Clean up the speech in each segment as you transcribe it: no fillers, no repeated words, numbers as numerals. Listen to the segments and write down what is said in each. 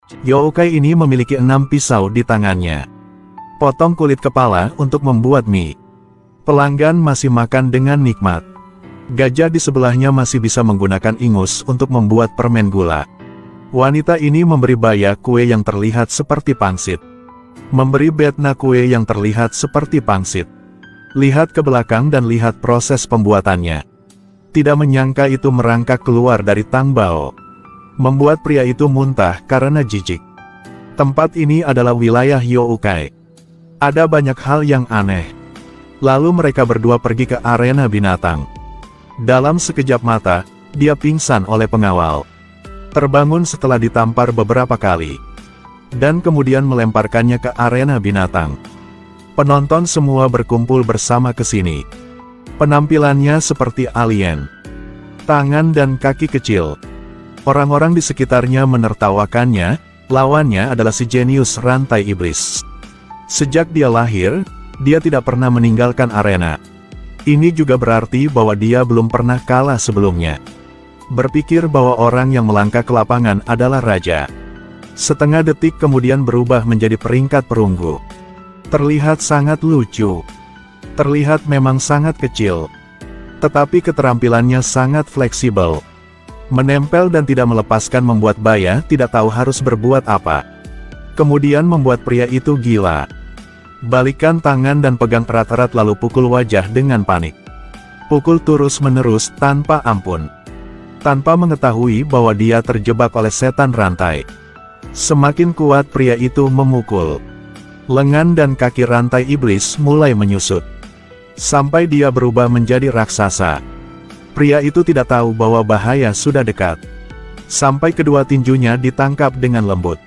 Youkai ini memiliki 6 pisau di tangannya. Potong kulit kepala untuk membuat mie. Pelanggan masih makan dengan nikmat. Gajah di sebelahnya masih bisa menggunakan ingus untuk membuat permen gula. Wanita ini memberi Baya kue yang terlihat seperti pangsit. Memberi Betna kue yang terlihat seperti pangsit. Lihat ke belakang dan lihat proses pembuatannya. Tidak menyangka itu merangkak keluar dari Tang Bao. Membuat pria itu muntah karena jijik. Tempat ini adalah wilayah Youkai. Ada banyak hal yang aneh. Lalu mereka berdua pergi ke arena binatang. Dalam sekejap mata, dia pingsan oleh pengawal. Terbangun setelah ditampar beberapa kali. Dan kemudian melemparkannya ke arena binatang. Penonton semua berkumpul bersama ke sini. Penampilannya seperti alien. Tangan dan kaki kecil. Orang-orang di sekitarnya menertawakannya, lawannya adalah si jenius rantai iblis. Sejak dia lahir, dia tidak pernah meninggalkan arena. Ini juga berarti bahwa dia belum pernah kalah sebelumnya. Berpikir bahwa orang yang melangkah ke lapangan adalah raja. Setengah detik kemudian berubah menjadi peringkat perunggu. Terlihat sangat lucu. Terlihat memang sangat kecil. Tetapi keterampilannya sangat fleksibel. Menempel dan tidak melepaskan membuat Baya tidak tahu harus berbuat apa. Kemudian membuat pria itu gila. Balikan tangan dan pegang erat-erat lalu pukul wajah dengan panik. Pukul terus-menerus tanpa ampun. Tanpa mengetahui bahwa dia terjebak oleh setan rantai. Semakin kuat pria itu memukul. Lengan dan kaki rantai iblis mulai menyusut. Sampai dia berubah menjadi raksasa. Pria itu tidak tahu bahwa bahaya sudah dekat. Sampai kedua tinjunya ditangkap dengan lembut.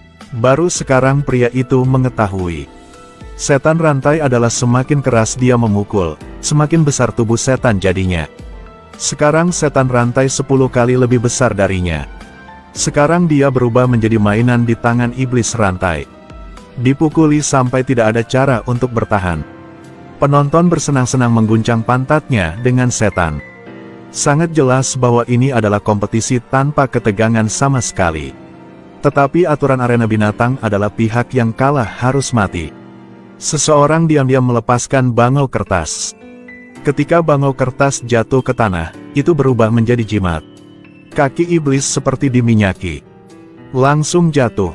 Baru sekarang pria itu mengetahui. Setan rantai adalah semakin keras dia memukul, semakin besar tubuh setan jadinya. Sekarang setan rantai 10 kali lebih besar darinya. Sekarang dia berubah menjadi mainan di tangan iblis rantai. Dipukuli sampai tidak ada cara untuk bertahan. Penonton bersenang-senang mengguncang pantatnya dengan setan. Sangat jelas bahwa ini adalah kompetisi tanpa ketegangan sama sekali. Tetapi aturan arena binatang adalah pihak yang kalah harus mati. Seseorang diam-diam melepaskan bangau kertas. Ketika bangau kertas jatuh ke tanah, itu berubah menjadi jimat. Kaki iblis seperti diminyaki. Langsung jatuh.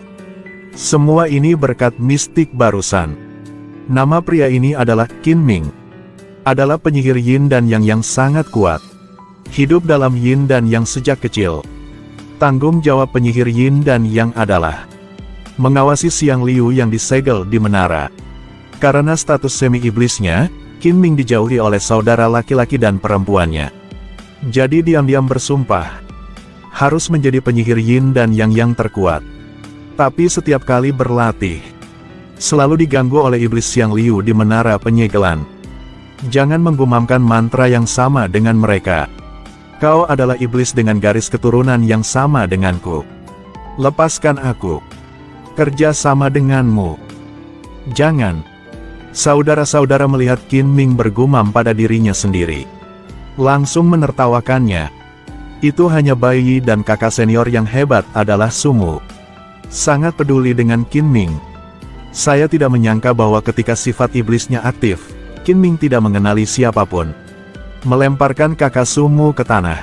Semua ini berkat mistik barusan. Nama pria ini adalah Qin Ming. Adalah penyihir yin dan yang sangat kuat. Hidup dalam yin dan yang sejak kecil. Tanggung jawab penyihir yin dan yang adalah mengawasi Siang Liu yang disegel di menara. Karena status semi-iblisnya, Qin Ming dijauhi oleh saudara laki-laki dan perempuannya. Jadi diam-diam bersumpah harus menjadi penyihir yin dan yang terkuat. Tapi setiap kali berlatih, selalu diganggu oleh iblis Siang Liu di menara penyegelan. Jangan menggumamkan mantra yang sama dengan mereka. Kau adalah iblis dengan garis keturunan yang sama denganku. Lepaskan aku. Kerja sama denganmu. Jangan. Saudara-saudara melihat Qin Ming bergumam pada dirinya sendiri. Langsung menertawakannya. Itu hanya bayi dan kakak senior yang hebat adalah Sumu. Sangat peduli dengan Qin Ming. Saya tidak menyangka bahwa ketika sifat iblisnya aktif, Qin Ming tidak mengenali siapapun. Melemparkan kakak Sumu ke tanah.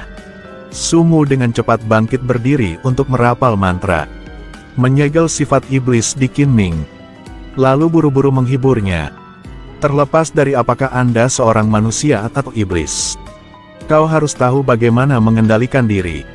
Sumu dengan cepat bangkit berdiri untuk merapal mantra. Menyegel sifat iblis di Qin Ming. Lalu buru-buru menghiburnya. Terlepas dari apakah Anda seorang manusia atau iblis, kau harus tahu bagaimana mengendalikan diri.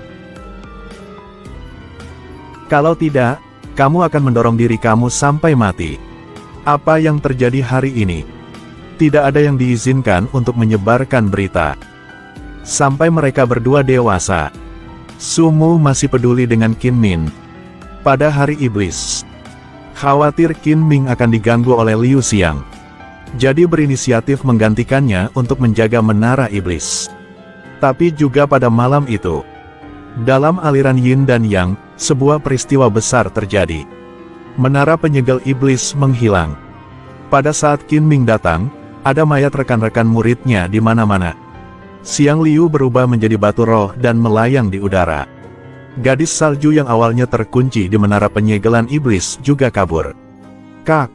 Kalau tidak, kamu akan mendorong diri kamu sampai mati. Apa yang terjadi hari ini? Tidak ada yang diizinkan untuk menyebarkan berita. Sampai mereka berdua dewasa. Sumu masih peduli dengan Qin Ming. Pada hari iblis, khawatir Qin Ming akan diganggu oleh Liu Xiang. Jadi berinisiatif menggantikannya untuk menjaga menara iblis. Tapi juga pada malam itu, dalam aliran yin dan yang, sebuah peristiwa besar terjadi. Menara penyegel iblis menghilang. Pada saat Qin Ming datang, ada mayat rekan-rekan muridnya di mana-mana. Siang Liu berubah menjadi batu roh dan melayang di udara. Gadis salju yang awalnya terkunci di menara penyegelan iblis juga kabur. Kak!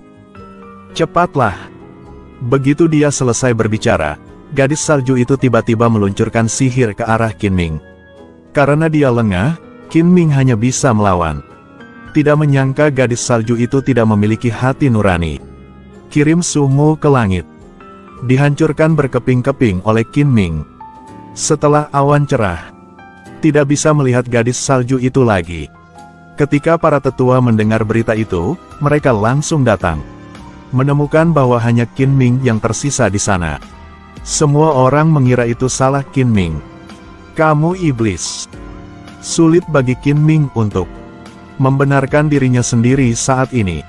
Cepatlah! Begitu dia selesai berbicara, gadis salju itu tiba-tiba meluncurkan sihir ke arah Qin Ming. Karena dia lengah, Qin Ming hanya bisa melawan. Tidak menyangka gadis salju itu tidak memiliki hati nurani. Kirim sumu ke langit. Dihancurkan berkeping-keping oleh Qin Ming. Setelah awan cerah, tidak bisa melihat gadis salju itu lagi. Ketika para tetua mendengar berita itu, mereka langsung datang. Menemukan bahwa hanya Qin Ming yang tersisa di sana. Semua orang mengira itu salah Qin Ming. Kamu iblis. Sulit bagi Qin Ming untuk membenarkan dirinya sendiri saat ini.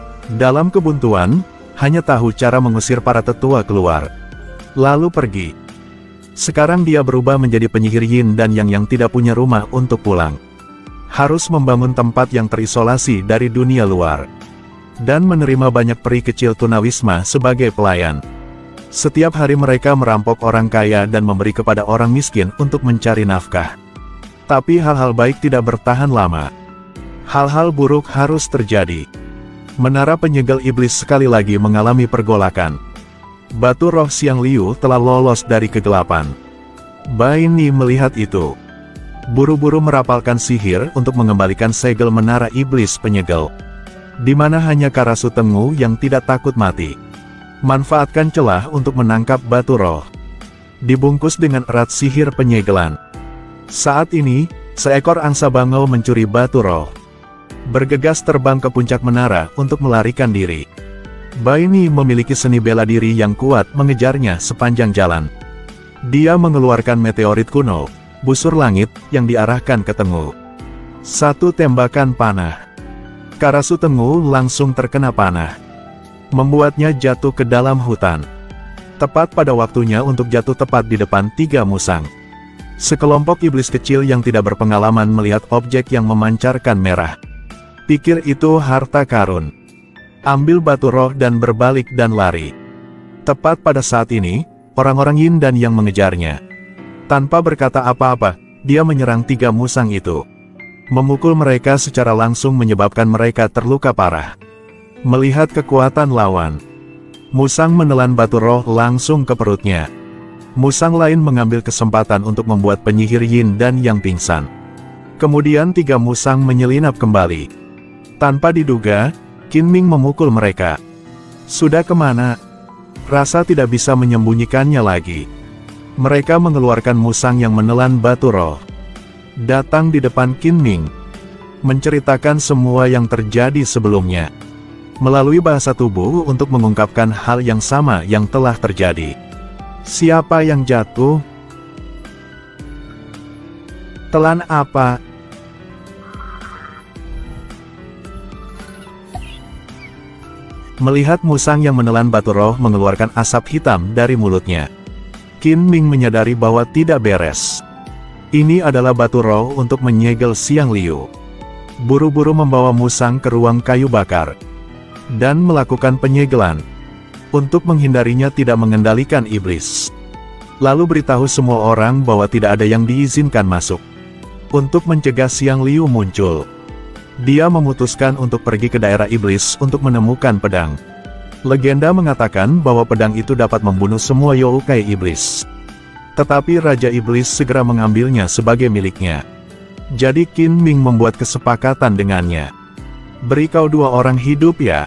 Dalam kebuntuan, hanya tahu cara mengusir para tetua keluar. Lalu pergi. Sekarang dia berubah menjadi penyihir yin dan yang tidak punya rumah untuk pulang. Harus membangun tempat yang terisolasi dari dunia luar. Dan menerima banyak peri kecil tunawisma sebagai pelayan. Setiap hari mereka merampok orang kaya dan memberi kepada orang miskin untuk mencari nafkah. Tapi hal-hal baik tidak bertahan lama. Hal-hal buruk harus terjadi. Menara penyegel iblis sekali lagi mengalami pergolakan. Batu roh Xiang Liu telah lolos dari kegelapan. Bai Ni melihat itu. Buru-buru merapalkan sihir untuk mengembalikan segel menara iblis penyegel. Di mana hanya Karasu Tengu yang tidak takut mati. Manfaatkan celah untuk menangkap batu roh. Dibungkus dengan erat sihir penyegelan. Saat ini, seekor angsa bangau mencuri batu roh. Bergegas terbang ke puncak menara untuk melarikan diri. Bai Ni memiliki seni bela diri yang kuat mengejarnya sepanjang jalan. Dia mengeluarkan meteorit kuno, busur langit, yang diarahkan ke Tengu. Satu tembakan panah. Karasu Tengu langsung terkena panah. Membuatnya jatuh ke dalam hutan. Tepat pada waktunya untuk jatuh tepat di depan 3 musang. Sekelompok iblis kecil yang tidak berpengalaman melihat objek yang memancarkan merah. Pikir itu harta karun. Ambil batu roh dan berbalik dan lari. Tepat pada saat ini, orang-orang yin dan yang mengejarnya. Tanpa berkata apa-apa, dia menyerang 3 musang itu. Memukul mereka secara langsung menyebabkan mereka terluka parah. Melihat kekuatan lawan, musang menelan batu roh langsung ke perutnya. Musang lain mengambil kesempatan untuk membuat penyihir yin dan yang pingsan. Kemudian 3 musang menyelinap kembali. Tanpa diduga, Qin Ming memukul mereka. Sudah kemana? Rasa tidak bisa menyembunyikannya lagi. Mereka mengeluarkan musang yang menelan batu roh. Datang di depan Qin Ming. Menceritakan semua yang terjadi sebelumnya. Melalui bahasa tubuh untuk mengungkapkan hal yang sama yang telah terjadi. Siapa yang jatuh? Telan apa? Melihat musang yang menelan batu roh mengeluarkan asap hitam dari mulutnya. Qin Ming menyadari bahwa tidak beres. Ini adalah batu roh untuk menyegel Xiang Liu. Buru-buru membawa musang ke ruang kayu bakar. Dan melakukan penyegelan. Untuk menghindarinya tidak mengendalikan iblis. Lalu beritahu semua orang bahwa tidak ada yang diizinkan masuk. Untuk mencegah Xiang Liu muncul. Dia memutuskan untuk pergi ke daerah iblis untuk menemukan pedang. Legenda mengatakan bahwa pedang itu dapat membunuh semua yokai iblis. Tetapi Raja Iblis segera mengambilnya sebagai miliknya. Jadi Qin Ming membuat kesepakatan dengannya. Beri kau 2 orang hidup ya.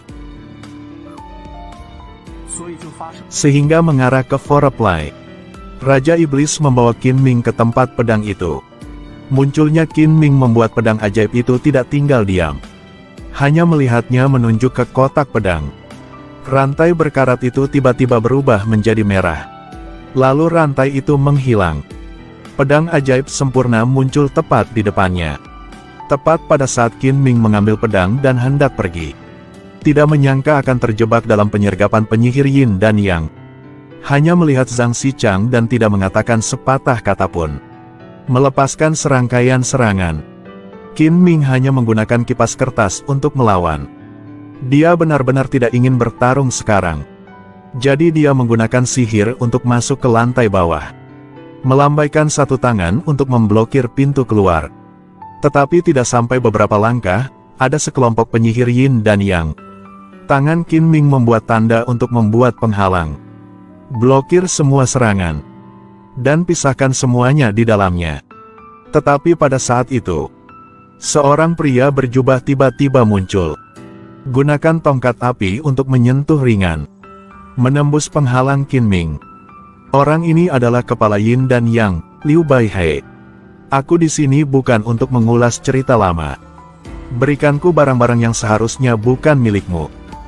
Sehingga mengarah ke Foreplay. Raja Iblis membawa Qin Ming ke tempat pedang itu. Munculnya Qin Ming membuat pedang ajaib itu tidak tinggal diam. Hanya melihatnya menunjuk ke kotak pedang. Rantai berkarat itu tiba-tiba berubah menjadi merah. Lalu rantai itu menghilang. Pedang ajaib sempurna muncul tepat di depannya. Tepat pada saat Qin Ming mengambil pedang dan hendak pergi. Tidak menyangka akan terjebak dalam penyergapan penyihir yin dan yang. Hanya melihat Zhang Xichang dan tidak mengatakan sepatah kata pun. Melepaskan serangkaian serangan. Qin Ming hanya menggunakan kipas kertas untuk melawan. Dia benar-benar tidak ingin bertarung sekarang. Jadi dia menggunakan sihir untuk masuk ke lantai bawah. Melambaikan satu tangan untuk memblokir pintu keluar. Tetapi tidak sampai beberapa langkah, ada sekelompok penyihir Yin dan Yang. Tangan Qin Ming membuat tanda untuk membuat penghalang. Blokir semua serangan. Dan pisahkan semuanya di dalamnya. Tetapi pada saat itu, seorang pria berjubah tiba-tiba muncul. Gunakan tongkat api untuk menyentuh ringan. Menembus penghalang Qin Ming. Orang ini adalah kepala Yin dan Yang, Liu Baihai. Aku di sini bukan untuk mengulas cerita lama. Berikanku barang-barang yang seharusnya bukan milikmu.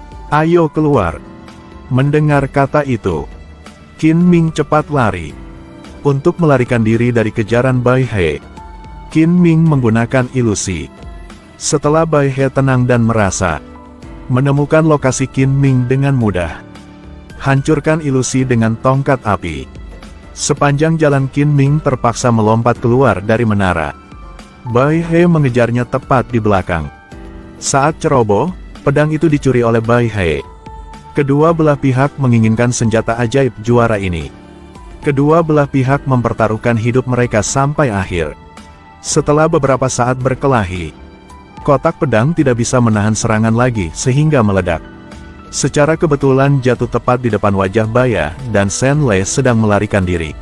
Ayo keluar. Mendengar kata itu, Qin Ming cepat lari. Untuk melarikan diri dari kejaran Baihai, Qin Ming menggunakan ilusi. Setelah Baihai tenang dan merasa menemukan lokasi Qin Ming dengan mudah, hancurkan ilusi dengan tongkat api. Sepanjang jalan Qin Ming terpaksa melompat keluar dari menara. Baihai mengejarnya tepat di belakang. Saat ceroboh, pedang itu dicuri oleh Baihai. Kedua belah pihak menginginkan senjata ajaib juara ini. Kedua belah pihak mempertaruhkan hidup mereka sampai akhir. Setelah beberapa saat berkelahi, kotak pedang tidak bisa menahan serangan lagi sehingga meledak. Secara kebetulan jatuh tepat di depan wajah Baya, dan Shen Lei sedang melarikan diri.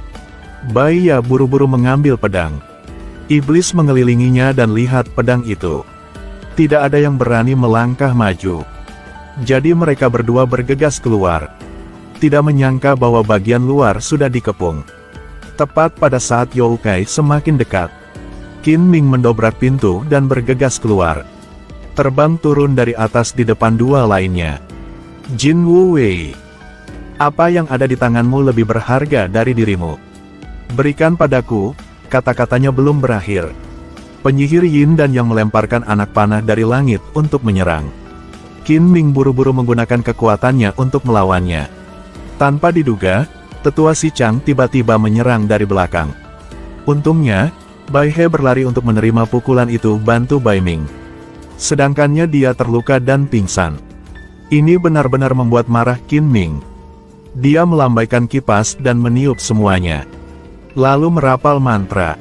Baya buru-buru mengambil pedang. Iblis mengelilinginya dan lihat pedang itu. Tidak ada yang berani melangkah maju. Jadi mereka berdua bergegas keluar. Tidak menyangka bahwa bagian luar sudah dikepung. Tepat pada saat Youkai semakin dekat, Qin Ming mendobrak pintu dan bergegas keluar. Terbang turun dari atas di depan dua lainnya. Jin Wu Wei, apa yang ada di tanganmu lebih berharga dari dirimu? Berikan padaku. Kata-katanya belum berakhir. Penyihir Yin dan Yang melemparkan anak panah dari langit untuk menyerang. Qin Ming buru-buru menggunakan kekuatannya untuk melawannya. Tanpa diduga, tetua Si Chang tiba-tiba menyerang dari belakang. Untungnya, Baihai berlari untuk menerima pukulan itu bantu Bai Ming. Sedangkannya dia terluka dan pingsan. Ini benar-benar membuat marah Qin Ming. Dia melambaikan kipas dan meniup semuanya. Lalu merapal mantra.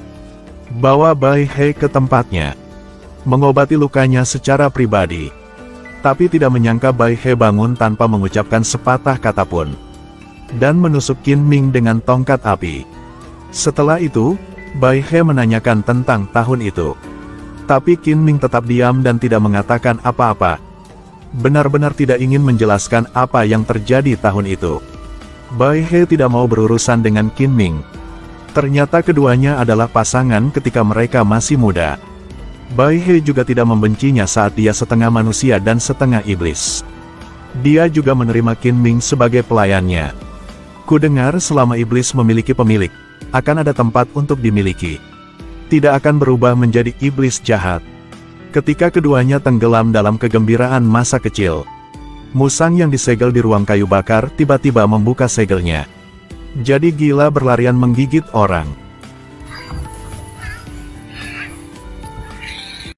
Bawa Baihai ke tempatnya. Mengobati lukanya secara pribadi. Tapi tidak menyangka Baihai bangun tanpa mengucapkan sepatah kata pun. Dan menusuk Qin Ming dengan tongkat api. Setelah itu, Baihai menanyakan tentang tahun itu. Tapi Qin Ming tetap diam dan tidak mengatakan apa-apa. Benar-benar tidak ingin menjelaskan apa yang terjadi tahun itu. Baihai tidak mau berurusan dengan Qin Ming. Ternyata keduanya adalah pasangan ketika mereka masih muda. Baihai juga tidak membencinya saat dia setengah manusia dan setengah iblis. Dia juga menerima Qin Ming sebagai pelayannya. Kudengar selama iblis memiliki pemilik, akan ada tempat untuk dimiliki. Tidak akan berubah menjadi iblis jahat. Ketika keduanya tenggelam dalam kegembiraan masa kecil, musang yang disegel di ruang kayu bakar tiba-tiba membuka segelnya. Jadi gila berlarian menggigit orang.